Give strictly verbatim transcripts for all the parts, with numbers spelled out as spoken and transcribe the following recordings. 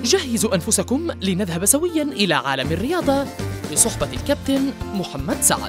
جهزوا أنفسكم لنذهب سوياً إلى عالم الرياضة بصحبة الكابتن محمد سعد.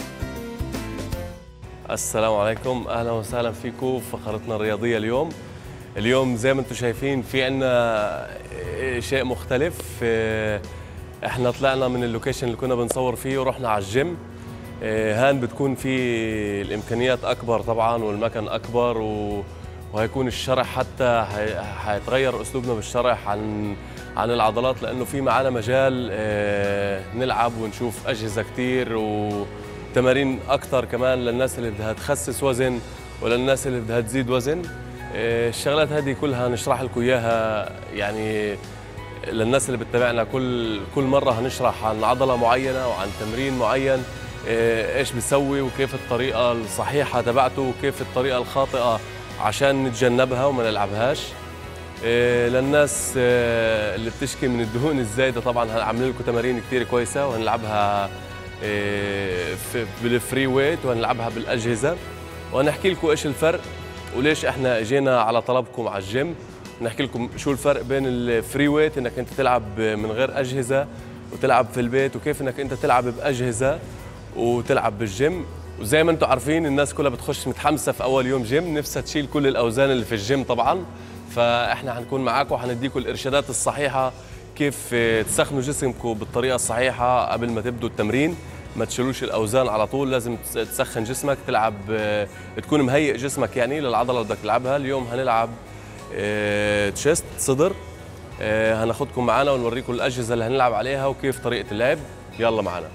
السلام عليكم، أهلا وسهلا فيكم في فقرتنا الرياضية اليوم. اليوم زي ما انتم شايفين في عنا شيء مختلف. احنا طلعنا من اللوكيشن اللي كنا بنصور فيه ورحنا على الجيم. هان بتكون في الإمكانيات أكبر طبعاً والمكان أكبر، و وهيكون الشرح حتى هيتغير أسلوبنا بالشرح عن عن العضلات، لأنه في معنا مجال نلعب ونشوف أجهزة كتير وتمارين أكتر كمان للناس اللي بدها تخسس وزن وللناس اللي بدها تزيد وزن. الشغلات هذه كلها نشرح لكم إياها، يعني للناس اللي بتتابعنا كل كل مرة هنشرح عن عضلة معينة وعن تمرين معين، إيش بيسوي وكيف الطريقة الصحيحة تبعته وكيف الطريقة الخاطئة عشان نتجنبها وما نلعبهاش. إيه للناس إيه اللي بتشكي من الدهون الزايده، طبعا هنعمل لكم تمارين كثير كويسه وهنلعبها إيه بالفري ويت وهنلعبها بالاجهزه، وهنحكي لكم ايش الفرق وليش احنا اجينا على طلبكم على الجيم. نحكي لكم شو الفرق بين الفري ويت انك انت تلعب من غير اجهزه وتلعب في البيت، وكيف انك انت تلعب باجهزه وتلعب بالجيم. وزي ما انتم عارفين الناس كلها بتخش متحمسه في اول يوم جيم، نفسها تشيل كل الاوزان اللي في الجيم طبعا. فاحنا هنكون معاكم وهنديكم الارشادات الصحيحه كيف تسخنوا جسمكم بالطريقه الصحيحه قبل ما تبدوا التمرين. ما تشيلوش الاوزان على طول، لازم تسخن جسمك، تلعب تكون مهيئ جسمك يعني للعضله اللي بدك تلعبها. اليوم هنلعب تشيست صدر، هناخدكم معنا ونوريكم الاجهزه اللي هنلعب عليها وكيف طريقه اللعب. يلا معنا.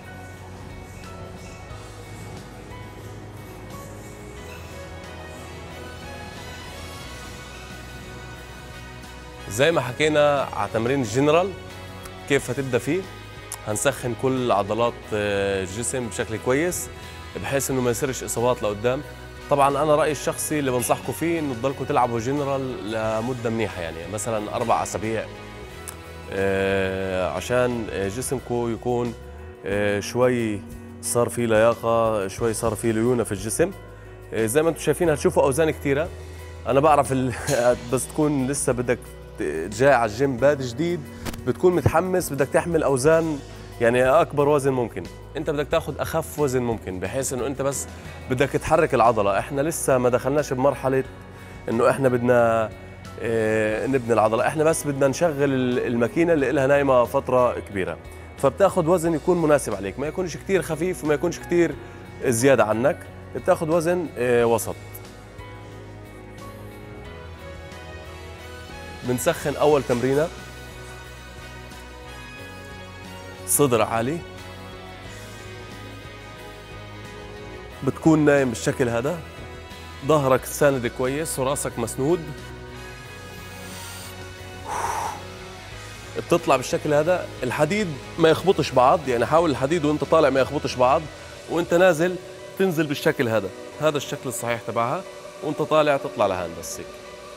زي ما حكينا على تمرين الجنرال كيف هتبدا فيه، هنسخن كل عضلات الجسم بشكل كويس بحيث انه ما يصيرش اصابات لقدام. طبعا انا رايي الشخصي اللي بنصحكم فيه انه تضلكم تلعبوا جنرال لمده منيحه، يعني مثلا اربع اسابيع عشان جسمكم يكون شوي صار فيه لياقه، شوي صار فيه ليونه في الجسم. زي ما انتم شايفين هتشوفوا اوزان كثيره. انا بعرف بس تكون لسه بدك جاي على الجيم باد جديد، بتكون متحمس بدك تحمل اوزان يعني اكبر وزن ممكن، انت بدك تاخذ اخف وزن ممكن بحيث انه انت بس بدك تحرك العضله. احنا لسه ما دخلناش بمرحله انه احنا بدنا اه نبني العضله، احنا بس بدنا نشغل الماكينه اللي لها نايمه فتره كبيره. فبتاخذ وزن يكون مناسب عليك، ما يكونش كثير خفيف وما يكونش كثير زياده عنك، بتاخذ وزن اه وسط. بنسخن أول تمرينة صدر عالي، بتكون نايم بالشكل هذا، ظهرك ساند كويس وراسك مسنود، بتطلع بالشكل هذا. الحديد ما يخبطش بعض، يعني حاول الحديد وانت طالع ما يخبطش بعض، وانت نازل تنزل بالشكل هذا، هذا الشكل الصحيح تبعها، وانت طالع تطلع لهان بس هيك.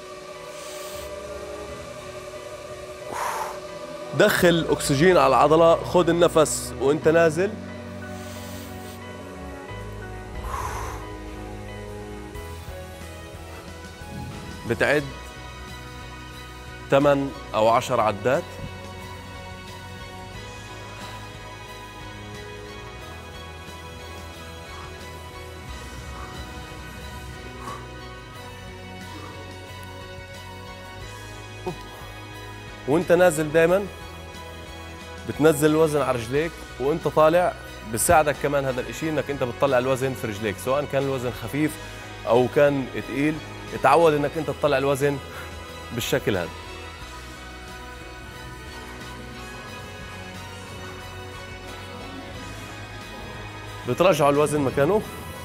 دخل اكسجين على العضله، خذ النفس وانت نازل، بتعد ثمان او عشر عدات. وانت نازل دائما بتنزل الوزن على رجليك، وانت طالع بساعدك كمان هذا الاشي انك انت بتطلع الوزن في رجليك، سواء كان الوزن خفيف او كان تقيل. اتعود انك انت تطلع الوزن بالشكل هذا. بترجعوا الوزن مكانه.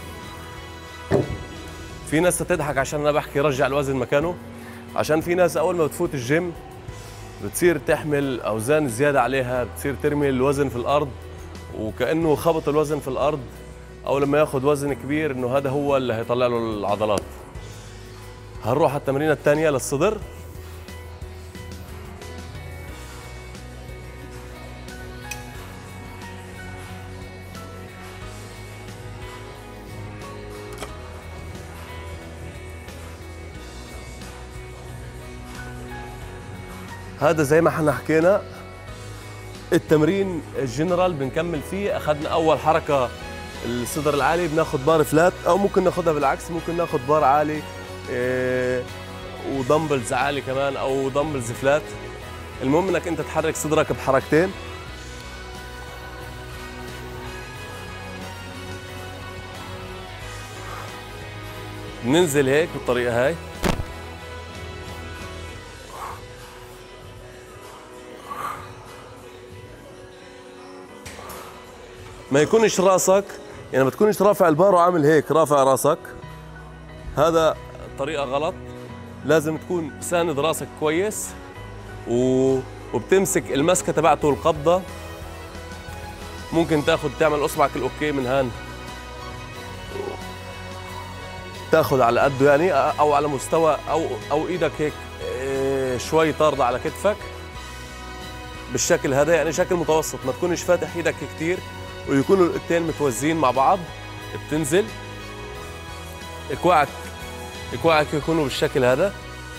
في ناس تضحك عشان انا بحكي رجع الوزن مكانه، عشان في ناس اول ما بتفوت الجيم بتصير تحمل اوزان زياده عليها، بتصير ترمي الوزن في الارض وكانه خبط الوزن في الارض، او لما ياخذ وزن كبير انه هذا هو اللي هيطلع له العضلات. هنروح على التمرينه الثانيه للصدر. هذا زي ما احنا حكينا التمرين الجنرال بنكمل فيه. اخذنا اول حركه الصدر العالي، بناخذ بار فلات او ممكن ناخذها بالعكس، ممكن ناخذ بار عالي إيه ودمبلز عالي كمان او دمبلز فلات. المهم انك انت تحرك صدرك بحركتين. بننزل هيك بالطريقه هاي، ما يكونش راسك يعني ما تكونش رافع البار وعامل هيك رافع راسك، هذا طريقة غلط. لازم تكون ساند راسك كويس و... وبتمسك المسكة تبعته القبضة. ممكن تاخذ تعمل اصبعك الاوكي من هان، تاخذ على قده يعني او على مستوى او او ايدك هيك شوي طاردة على كتفك بالشكل هذا، يعني شكل متوسط، ما تكونش فاتح ايدك كتير ويكونوا الايدين متوازيين مع بعض. بتنزل اكواعك اكواعك يكونوا بالشكل هذا.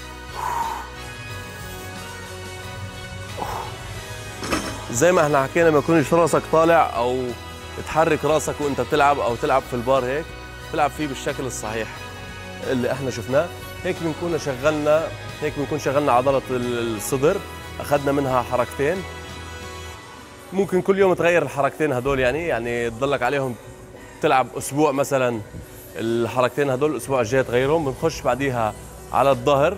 زي ما احنا حكينا ما يكونش راسك طالع او تحرك راسك وانت بتلعب او تلعب في البار هيك، تلعب فيه بالشكل الصحيح اللي احنا شفناه. هيك بنكون شغلنا هيك بنكون شغلنا عضلة الصدر، اخذنا منها حركتين. ممكن كل يوم تغير الحركتين هدول، يعني يعني تضلك عليهم تلعب اسبوع مثلا الحركتين هدول، الاسبوع الجاي تغيرهم. بنخش بعديها على الظهر.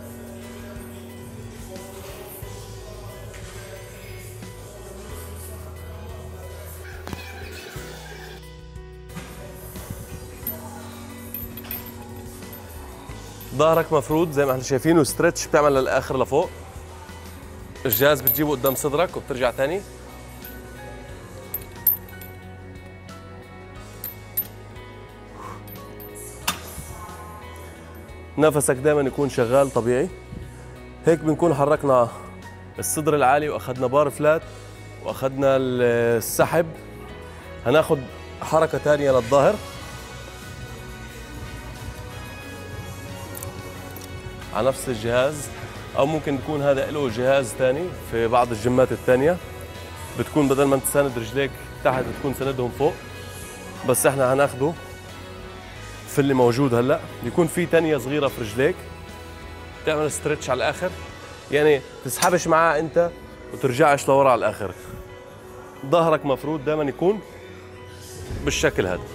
ظهرك مفروض زي ما احنا شايفين وستريتش، بتعمل للاخر لفوق. الجهاز بتجيبه قدام صدرك وبترجع تاني. نفسك دائما يكون شغال طبيعي. هيك بنكون حركنا الصدر العالي واخذنا بار فلات واخذنا السحب. هناخذ حركة ثانية للظهر. على نفس الجهاز او ممكن يكون هذا له جهاز ثاني في بعض الجيمات الثانية، بتكون بدل ما انت ساند رجليك تحت بتكون ساندهم فوق، بس احنا هناخده في اللي موجود هلا. يكون في تانية صغيرة في رجليك، تعمل ستريتش على الاخر، يعني تسحبش معاه انت وترجعش لورا على الاخر. ظهرك مفروض دائما يكون بالشكل هذا.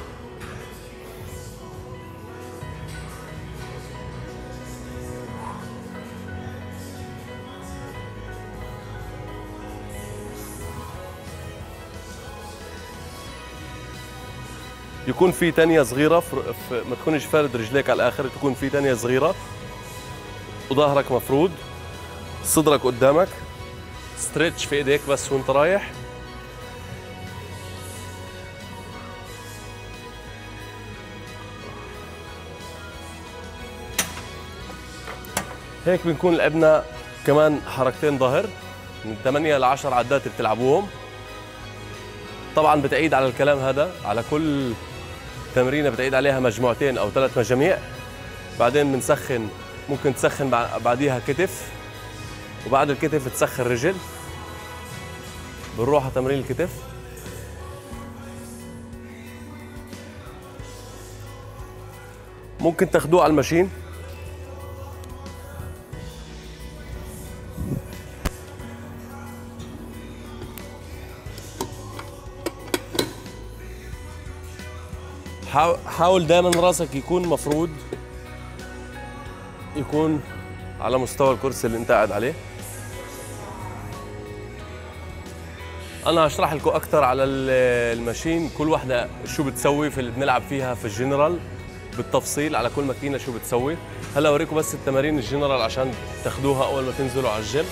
يكون في تانية صغيرة في ما تكونش فارد رجليك على الآخر، تكون في تانية صغيرة وظهرك مفرود، صدرك قدامك، ستريتش في ايديك بس وانت رايح. هيك بنكون لعبنا كمان حركتين ظهر من ثمانية ل عشرة عدات بتلعبوهم. طبعا بتعيد على الكلام هذا على كل تمرينه، بتعيد عليها مجموعتين او ثلاث مجاميع. بعدين بنسخن، ممكن تسخن بعديها كتف، وبعد الكتف تسخن رجل. بنروح على تمرين الكتف. ممكن تاخدوه على الماشين. حاول دائما راسك يكون مفرود، يكون على مستوى الكرسي اللي انت قاعد عليه. انا هشرح لكم اكثر على الماشين كل وحده شو بتسوي في اللي بنلعب فيها في الجنرال بالتفصيل، على كل ماكينه شو بتسوي. هلا اوريكم بس التمارين الجنرال عشان تاخذوها اول ما تنزلوا على الجيم.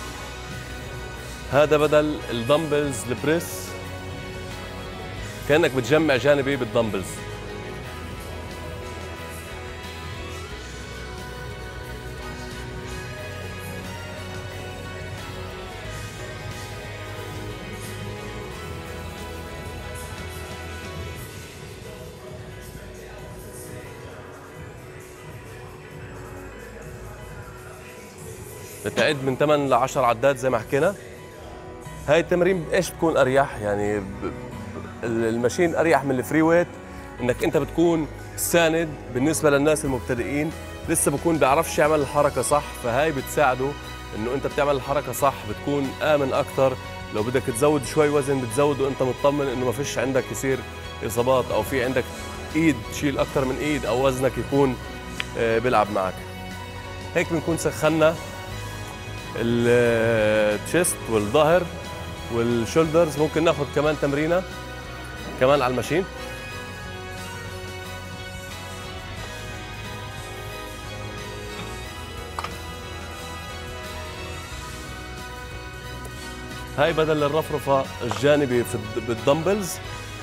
هذا بدل الدمبلز البريس، كانك بتجمع جانبي بالدمبلز. بتعد من ثمانية ل عشرة عدات زي ما حكينا. هاي التمرين ايش بتكون اريح؟ يعني الماشين اريح من الفري ويت، انك انت بتكون ساند بالنسبه للناس المبتدئين لسه بكون بيعرفش يعمل الحركه صح، فهاي بتساعده انه انت بتعمل الحركه صح، بتكون امن اكثر. لو بدك تزود شوي وزن بتزود وانت مطمن انه ما فيش عندك يصير اصابات، او في عندك ايد تشيل اكثر من ايد، او وزنك يكون بيلعب معك. هيك بنكون سخنا التشيست والظهر والشولدرز. ممكن ناخذ كمان تمرينه كمان على الماشين. هاي بدل الرفرفه الجانبي بالدمبلز.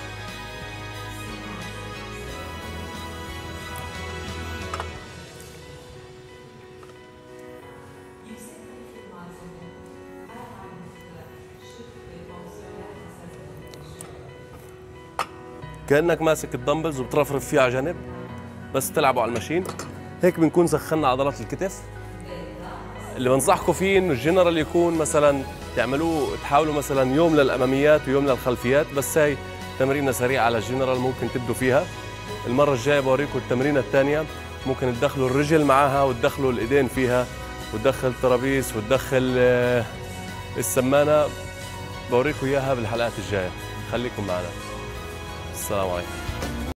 كأنك ماسك الدمبلز وبترفرف فيه على جنب بس تلعبوا على الماشين. هيك بنكون سخنا عضلات الكتف. اللي بنصحكم فيه انه الجنرال يكون مثلا تعملوه، تحاولوا مثلا يوم للاماميات ويوم للخلفيات، بس هاي تمرينه سريعه على الجنرال ممكن تبدوا فيها. المره الجايه بوريكم التمرينه الثانيه، ممكن تدخلوا الرجل معاها وتدخلوا الايدين فيها وتدخل الترابيس وتدخل السمانه. بوريكم اياها بالحلقات الجايه، خليكم معنا. السلام عليكم.